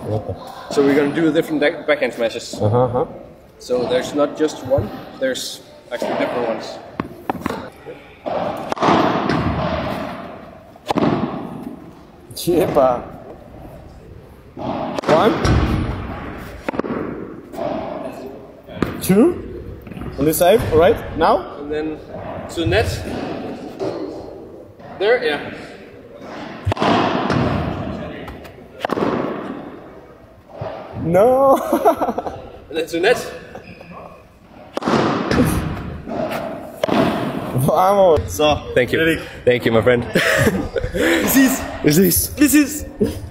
So we're gonna do different backhand smashes. So there's not just one, there's actually different ones. Yepa. 1, 2. On this side, alright, now? And then to net. There, yeah. No! And then to net. Vamos! So, thank you. Thank you, my friend. This is.